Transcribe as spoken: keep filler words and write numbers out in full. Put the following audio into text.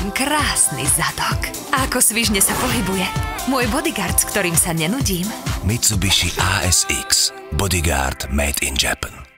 mám krásny zadok. A ako svižne sa pohybuje. Môj bodyguard, s ktorým sa nenudím. Mitsubishi á es iks. Bodyguard made in Japan.